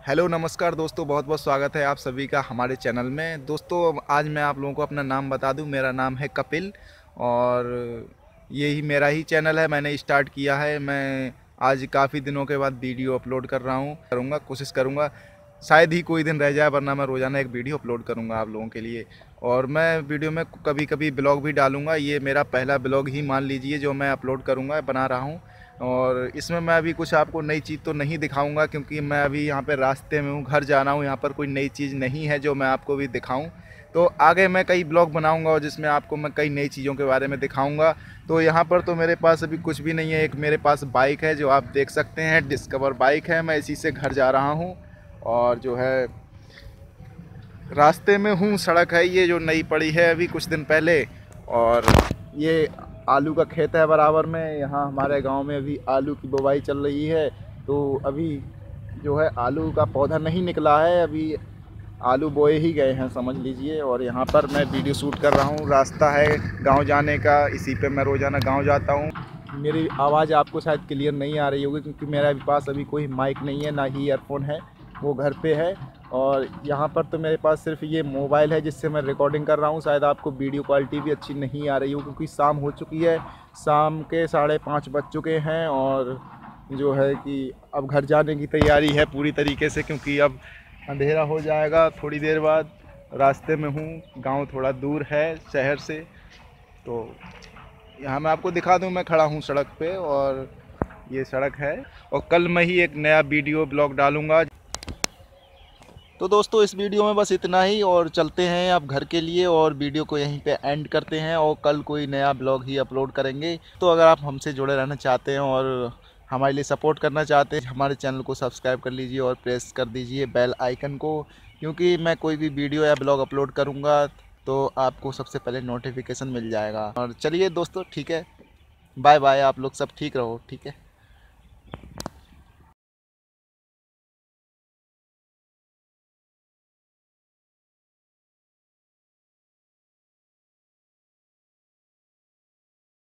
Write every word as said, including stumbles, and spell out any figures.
Hello नमस्कार दोस्तों, बहुत बहुत स्वागत है आप सभी का हमारे चैनल में। दोस्तों आज मैं आप लोगों को अपना नाम बता दूं, मेरा नाम है कपिल और यही मेरा ही चैनल है। मैंने स्टार्ट किया है। मैं आज काफ़ी दिनों के बाद वीडियो अपलोड कर रहा हूं। करूंगा कोशिश करूंगा, शायद ही कोई दिन रह जाए, वरना मैं रोज़ाना एक वीडियो अपलोड करूंगा आप लोगों के लिए। और मैं वीडियो में कभी कभी ब्लॉग भी डालूंगा। ये मेरा पहला ब्लॉग ही मान लीजिए जो मैं अपलोड करूंगा, बना रहा हूँ। और इसमें मैं अभी कुछ आपको नई चीज़ तो नहीं दिखाऊंगा, क्योंकि मैं अभी यहाँ पे रास्ते में हूँ, घर जा रहा हूँ। यहाँ पर कोई नई चीज़ नहीं है जो मैं आपको भी दिखाऊं। तो आगे मैं कई ब्लॉग बनाऊंगा और जिसमें आपको मैं कई नई चीज़ों के बारे में दिखाऊंगा। तो यहाँ पर तो मेरे पास अभी कुछ भी नहीं है। एक मेरे पास बाइक है जो आप देख सकते हैं, डिस्कवर बाइक है। मैं इसी से घर जा रहा हूँ और जो है रास्ते में हूँ। सड़क है ये जो नई पड़ी है अभी कुछ दिन पहले। और ये आलू का खेत है बराबर में। यहाँ हमारे गांव में अभी आलू की बुवाई चल रही है। तो अभी जो है आलू का पौधा नहीं निकला है, अभी आलू बोए ही गए हैं समझ लीजिए। और यहाँ पर मैं वीडियो शूट कर रहा हूँ। रास्ता है गांव जाने का, इसी पे मैं रोज़ाना गांव जाता हूँ। मेरी आवाज़ आपको शायद क्लियर नहीं आ रही होगी, क्योंकि मेरे पास अभी कोई माइक नहीं है, ना ही ईयरफोन है, वो घर पे है। और यहाँ पर तो मेरे पास सिर्फ ये मोबाइल है जिससे मैं रिकॉर्डिंग कर रहा हूँ। शायद आपको वीडियो क्वालिटी भी अच्छी नहीं आ रही हो, क्योंकि शाम हो चुकी है। शाम के साढ़े पाँच बज चुके हैं और जो है कि अब घर जाने की तैयारी है पूरी तरीके से, क्योंकि अब अंधेरा हो जाएगा थोड़ी देर बाद। रास्ते में हूँ, गांव थोड़ा दूर है शहर से। तो यहाँ मैं आपको दिखा दूँ, मैं खड़ा हूँ सड़क पे और ये सड़क है। और कल मैं ही एक नया वीडियो ब्लॉग डालूँगा। तो दोस्तों इस वीडियो में बस इतना ही, और चलते हैं अब घर के लिए और वीडियो को यहीं पे एंड करते हैं। और कल कोई नया ब्लॉग ही अपलोड करेंगे। तो अगर आप हमसे जुड़े रहना चाहते हैं और हमारे लिए सपोर्ट करना चाहते हैं, हमारे चैनल को सब्सक्राइब कर लीजिए और प्रेस कर दीजिए बेल आइकन को, क्योंकि मैं कोई भी वीडियो या ब्लॉग अपलोड करूँगा तो आपको सबसे पहले नोटिफिकेशन मिल जाएगा। और चलिए दोस्तों, ठीक है, बाय बाय। आप लोग सब ठीक रहो, ठीक है।